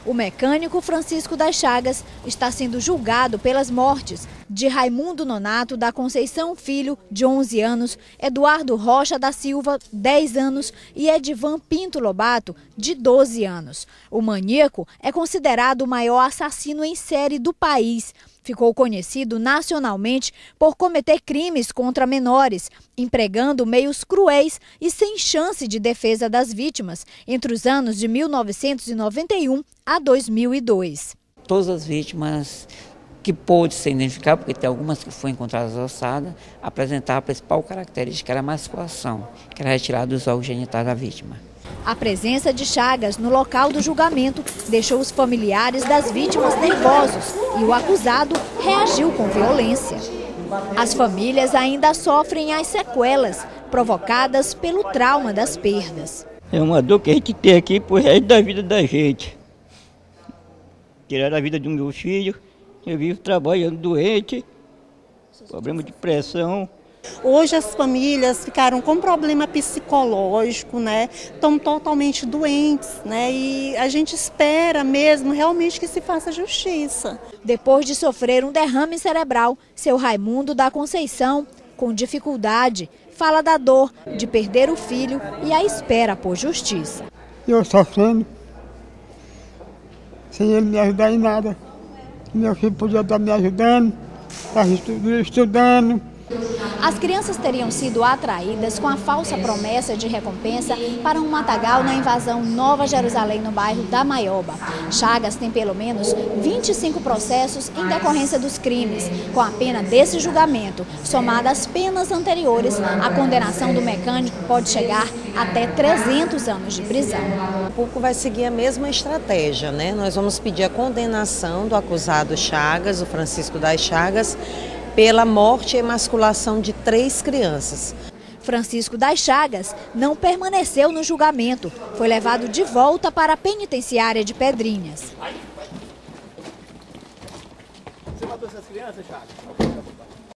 O mecânico Francisco das Chagas está sendo julgado pelas mortes de Raimundo Nonato da Conceição Filho, de 11 anos, Eduardo Rocha da Silva, 10 anos e Edivan Pinto Lobato, de 12 anos. O maníaco é considerado o maior assassino em série do país. Ficou conhecido nacionalmente por cometer crimes contra menores, empregando meios cruéis e sem chance de defesa das vítimas, entre os anos de 1991 a 2002. Todas as vítimas que pôde ser identificada, porque tem algumas que foram encontradas ossadas, apresentavam a principal característica, era a emasculação, que era retirada dos órgãos genitais da vítima. A presença de Chagas no local do julgamento deixou os familiares das vítimas nervosos e o acusado reagiu com violência. As famílias ainda sofrem as sequelas provocadas pelo trauma das perdas. É uma dor que a gente tem aqui pro resto da vida da gente. Tiraram a vida do meu filho, eu vivo trabalhando doente, problema de pressão. Hoje as famílias ficaram com problema psicológico, né? Estão totalmente doentes, né? E a gente espera mesmo realmente que se faça justiça. Depois de sofrer um derrame cerebral, seu Raimundo da Conceição, com dificuldade, fala da dor de perder o filho e a espera por justiça. Eu sofrendo, sem ele me ajudar em nada. Meu filho podia estar me ajudando, estava estudando. As crianças teriam sido atraídas com a falsa promessa de recompensa para um matagal na invasão Nova Jerusalém, no bairro da Maioba. Chagas tem pelo menos 25 processos em decorrência dos crimes. Com a pena desse julgamento, somada às penas anteriores, a condenação do mecânico pode chegar até 300 anos de prisão. O público vai seguir a mesma estratégia, né? Nós vamos pedir a condenação do acusado Chagas, o Francisco das Chagas, pela morte e emasculação de 3 crianças. Francisco das Chagas não permaneceu no julgamento. Foi levado de volta para a penitenciária de Pedrinhas. Você matou essas crianças, Chagas?